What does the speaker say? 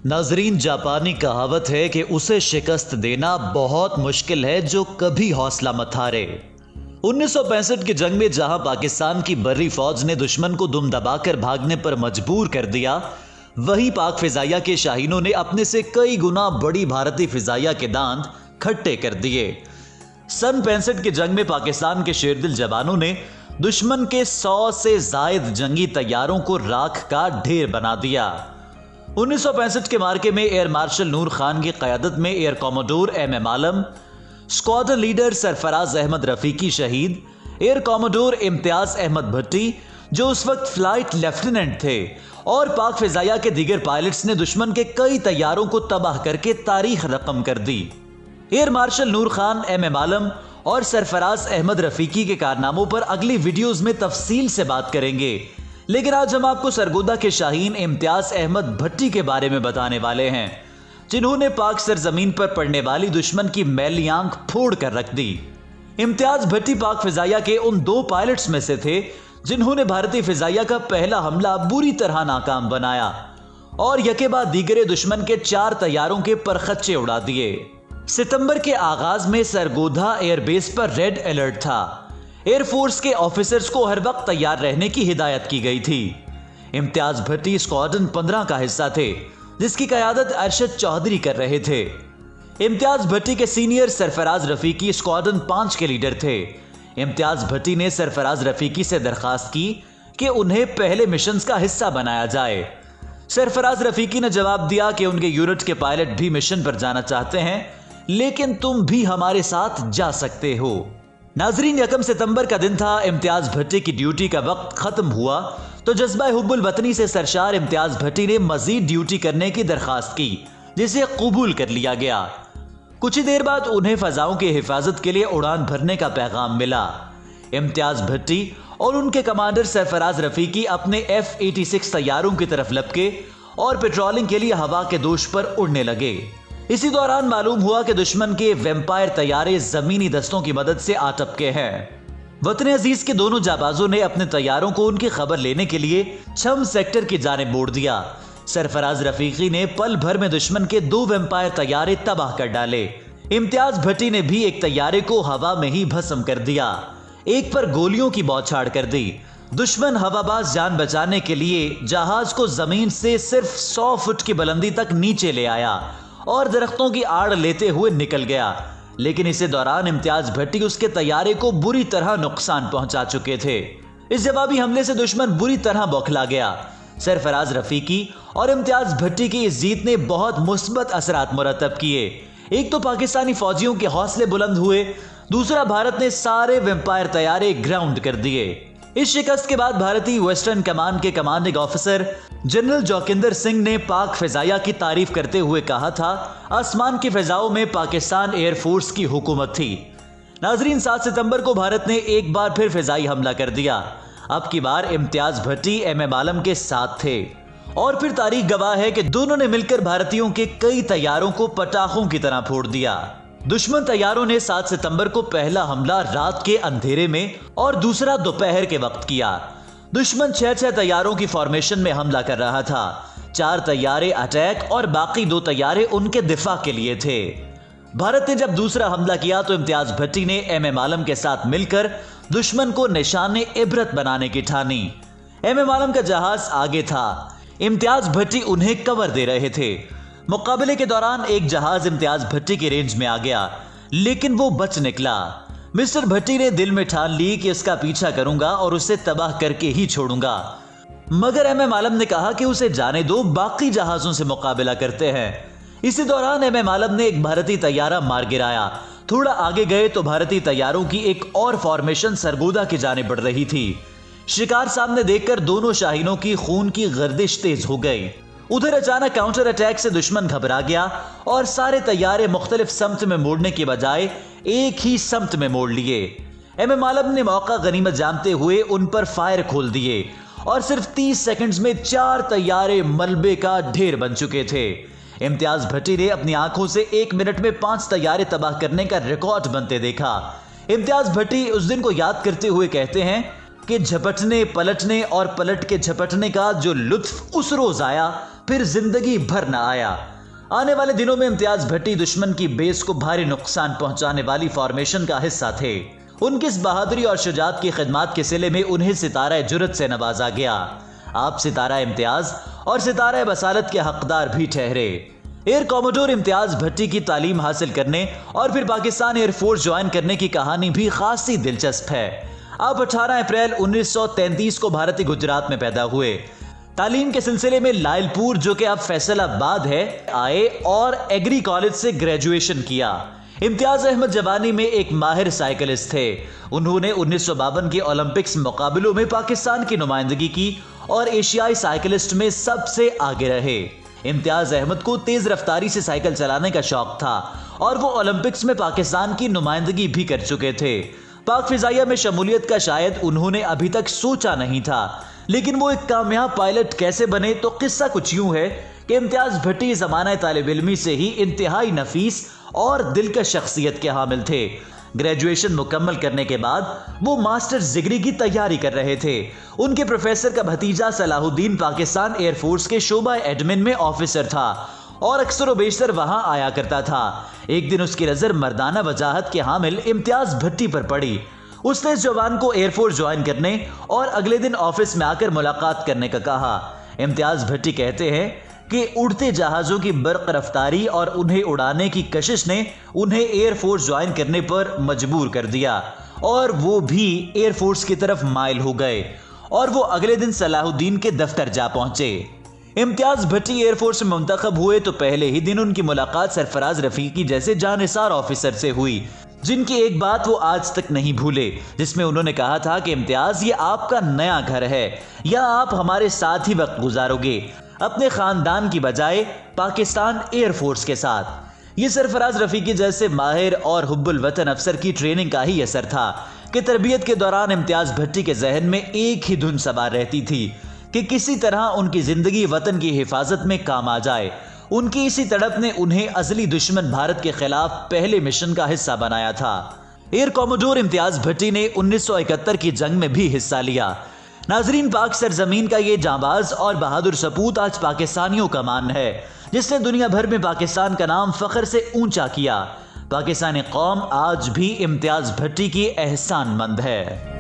नाजरीन, जापानी कहावत है कि उसे शिकस्त देना बहुत मुश्किल है जो कभी हौसला मत हारे। 1965 की जंग में जहां पाकिस्तान की बर्री फौज ने दुश्मन को दुम दबाकर भागने पर मजबूर कर दिया, वहीं पाक फिजाइया के शाहीनों ने अपने से कई गुना बड़ी भारतीय फिजाइया के दांत खट्टे कर दिए। सन 65 की जंग में पाकिस्तान के शेरदिल जवानों ने दुश्मन के 100 से जायद जंगी तैयारों को राख का ढेर बना दिया। 1965 के मार्के में एयर मार्शल नूर खान की क़यादत में air commodore MM Alam, squadron leader Sarfaraz Ahmed Rafiqui शहीद, एयर कॉमोडोर इम्तियाज अहमद भट्टी जो उस वक्त फ्लाइट लेफ्टिनेंट थे, और पाक फिजाइया के दीगर पायलट्स ने दुश्मन के कई तैयारों को तबाह करके तारीख रकम कर दी। Air marshal Noor Khan, MM Alam और सरफराज अहमद रफीकी के कारनामों पर अगली वीडियोस में तफसील से बात करेंगे, लेकिन आज हम आपको सरगोदा के शाहीन इम्तियाज अहमद भट्टी के बारे में बताने वाले हैं, जिन्होंने पाक सरजमीन पर पड़ने वाली दुश्मन की मैली आंख फोड़ कर रख दी। इम्तियाज भट्टी पाक फिजाइया के उन 2 पायलट्स में से थे जिन्होंने भारतीय फिजाइया का पहला हमला बुरी तरह नाकाम बनाया और यके बाद दीगरे दुश्मन के 4 तैयारों के परखच्चे उड़ा दिए। सितंबर के आगाज में सरगोधा एयरबेस पर रेड अलर्ट था। एयरफोर्स के ऑफिसर्स को हर वक्त तैयार रहने की हिदायत की गई थी। इम्तियाज भट्टी स्क्वाड्रन 15 का हिस्सा थे, जिसकी क़यादत अरशद चौधरी कर रहे थे। इम्तियाज भट्टी के सीनियर सरफराज रफीकी स्क्वाड्रन 5 के लीडर थे। इम्तियाज भट्टी ने सरफराज रफीकी से दरखास्त की कि उन्हें पहले मिशंस का हिस्सा बनाया जाए। सरफराज रफीकी ने जवाब दिया कि उनके यूनिट के पायलट भी मिशन पर जाना चाहते हैं, लेकिन तुम भी हमारे साथ जा सकते हो। नाजरीन, 1 सितंबर का दिन था। इम्तियाज भट्टी की ड्यूटी का वक्त खत्म हुआ तो जज्बा हुब्बुल वतनी से सरशार इम्तियाज भट्टी ने मजीद ड्यूटी करने की दरखास्त की, जिसे कबूल कर लिया गया। कुछ ही देर बाद उन्हें फजाओं की हिफाजत के लिए उड़ान भरने का पैगाम मिला। इम्तियाज भट्टी और उनके कमांडर सरफराज रफीकी अपने F-86 तैयारों की तरफ लपके और पेट्रोलिंग के लिए हवा के दोष पर उड़ने लगे। इसी दौरान मालूम हुआ कि दुश्मन के वेम्पायर तैयारे जमीनी दस्तों की मदद से आ टपके हैं। वतन अजीज के दोनों जाबाजों ने अपने तैयारों को उनकी खबर लेने के लिए छम सेक्टर की जानिब मोड़ दिया। सरफराज रफीकी ने पल भर में दुश्मन के 2 वेम्पायर तैयारे तबाह कर डाले। इम्तियाज भट्टी ने भी एक तैयारे को हवा में ही भस्म कर दिया, एक पर गोलियों की बौछार कर दी। दुश्मन हवाबाज जान बचाने के लिए जहाज को जमीन से सिर्फ 100 फुट की बुलंदी तक नीचे ले आया और दरख्तों की आड़ लेते हुए निकल गया, लेकिन इसी दौरान इम्तियाज भट्टी उसके तैयारे को बुरी तरह नुकसान पहुंचा चुके थे। इस जवाबी हमले से दुश्मन बुरी तरह बौखला गया। सरफराज रफीकी और इम्तियाज भट्टी की इस जीत ने बहुत मुस्बत असरात मुरतब किए। एक तो पाकिस्तानी फौजियों के हौसले बुलंद हुए, दूसरा भारत ने सारे वेम्पायर तैयारे ग्राउंड कर दिए। इस शिकस्त के बाद भारतीय वेस्टर्न कमान के commanding officer general Joginder Singh ने पाक फिजाइया की तारीफ करते हुए कहा था, आसमान की फिजाओं में पाकिस्तान एयरफोर्स की हुकूमत थी। नाजरीन, 7 सितंबर को भारत ने एक बार फिर फिजाई हमला कर दिया। अब की बार इम्तियाज भट्टी MM आलम के साथ थे और फिर तारीख गवाह है कि दोनों ने मिलकर भारतीयों के कई तैयारों को पटाखों की तरह फोड़ दिया। दुश्मन तैयारों ने 7 सितंबर को पहला हमला रात के अंधेरे में और दूसरा दोपहर के वक्त किया। दुश्मन 6 तैयारों की फॉर्मेशन में हमला कर रहा था। 4 तैयारे अटैक और बाकी 2 तैयारे उनके दिफा के लिए थे। भारत ने जब दूसरा हमला किया तो इम्तियाज भट्टी ने MM आलम के साथ मिलकर दुश्मन को निशाने इबरत बनाने की ठानी। MM आलम का जहाज आगे था, इम्तियाज भट्टी उन्हें कवर दे रहे थे। मुकाबले के दौरान एक जहाज इम्तियाज भट्टी की रेंज में आ गया, लेकिन वो बच निकला। मिस्टर भट्टी ने दिल में ठान ली कि इसका पीछा करूंगा और उसे तबाह करके ही छोड़ूंगा, मगर MM आलम ने कहा कि उसे जाने दो, बाकी जहाजों से मुकाबला करते हैं। इसी दौरान MM आलम ने एक भारतीय तैयारा मार गिराया। थोड़ा आगे गए तो भारतीय तैयारों की एक और फॉर्मेशन सरगोदा की जाने बढ़ रही थी। शिकार सामने देखकर दोनों शाहीनों की खून की गर्दिश तेज हो गई। उधर अचानक काउंटर अटैक से दुश्मन घबरा गया और सारे तैयारे मुख्तलिफ समत में मोड़ने की बजाय एक ही समत में मोड़ लिए। MM आलम ने मौका गनीमत जानते हुए उन पर फायर खोल दिए और सिर्फ 30 सेकंड्स में 4 तैयारे मलबे का ढेर बन चुके थे। इम्तियाज भट्टी ने अपनी आंखों से 1 मिनट में 5 तैयारे तबाह करने का रिकॉर्ड बनते देखा। इम्तियाज भट्टी उस दिन को याद करते हुए कहते हैं कि झपटने पलटने और पलट के झपटने का जो लुत्फ उस रोज आया फिर जिंदगी भर न आया। आने वाले दिनों में इम्तियाज भट्टी दुश्मन की बेस को भारी नुकसान पहुंचाने वाली फॉर्मेशन का हिस्सा थे। उनकी इस बहादुरी और शुजाअत की खिदमत के सिले में उन्हें सितारा जुर्रत से नवाजा गया। आप सितारा इम्तियाज और सितारा बसालत के हकदार भी ठहरे। एयर कॉमोडोर इम्तियाज भट्टी की तालीम हासिल करने और फिर पाकिस्तान एयरफोर्स ज्वाइन करने की कहानी भी खासी दिलचस्प है। आप 18 अप्रैल 1933 को भारतीय गुजरात में पैदा हुए। तालीम के सिलसिले में लायलपुर, जो कि अब फैसलाबाद है, आए और एग्री कॉलेज से ग्रेजुएशन किया। इम्तियाज अहमद जवानी में एक माहिर साइकिलिस्ट थे। उन्होंने 1952 के ओलंपिक्स मुकाबलों में पाकिस्तान की नुमाइंदगी की और एशियाई साइकिलिस्ट में सबसे आगे रहे। इम्तियाज अहमद को तेज रफ्तारी से साइकिल चलाने का शौक था और वो ओलंपिक्स में पाकिस्तान की नुमाइंदगी भी कर चुके थे। पाक फिजाइया में शमूलियत का शायद उन्होंने अभी तक सोचा नहीं था, लेकिन वो एक कामयाब पायलट कैसे बने, तो किस्सा कुछ यूं है कि इम्तियाज भट्टी ज़माना तालिब इल्मी से ही इंतहाई नफीस और दिलकश शख्सियत के हामिल थे। ग्रेजुएशन मुकम्मल करने के बाद वो मास्टर्स डिग्री की तैयारी कर रहे थे। उनके प्रोफेसर का भतीजा सलाहुद्दीन पाकिस्तान एयरफोर्स के शोबा एडमिन में ऑफिसर था और अक्सर व बेशतर वहां आया करता था। एक दिन उसकी नजर मर्दाना वजाहत के हामिल इम्तियाज भट्टी पर पड़ी। उसने इस जवान को एयरफोर्स ज्वाइन करने और अगले दिन ऑफिस में आकर मुलाकात करने का कहा। इम्तियाज भट्टी कहते हैं कि उड़ते जहाजों की बर्क रफ्तारी और उन्हें उड़ाने की कशिश ने उन्हें एयरफोर्स ज्वाइन करने पर मजबूर कर दिया और वो भी एयरफोर्स की तरफ माइल हो गए और वो अगले दिन सलाहुद्दीन के दफ्तर जा पहुंचे। इम्तियाज भट्टी एयरफोर्स में मुंतखब हुए तो पहले ही दिन उनकी मुलाकात सरफराज रफीकी जैसे जानिसार ऑफिसर से हुई, जिनकी एक बात वो आज तक नहीं भूले, जिसमें उन्होंने कहा था कि इम्तियाज, ये आपका नया घर है, या आप हमारे साथ ही वक्त गुजारोगे, अपने खानदान की बजाय पाकिस्तान एयरफोर्स के साथ। ये सरफराज रफीकी जैसे माहिर और हुब्बुल वतन अफसर की ट्रेनिंग का ही असर था कि तरबियत के दौरान इम्तियाज भट्टी के जहन में एक ही धुन सवार रहती थी कि किसी तरह उनकी जिंदगी वतन की हिफाजत में काम आ जाए। उनकी इसी तड़प ने उन्हें अजली दुश्मन भारत के खिलाफ पहले मिशन का हिस्सा बनाया था। एयर कॉमोडोर इम्तियाज भट्टी ने 1971 की जंग में भी हिस्सा लिया। नाजरीन, पाक सरजमीन का ये जांबाज और बहादुर सपूत आज पाकिस्तानियों का मान है, जिसने दुनिया भर में पाकिस्तान का नाम फख्र से ऊंचा किया। पाकिस्तानी कौम आज भी इम्तियाज भट्टी की एहसानमंद है।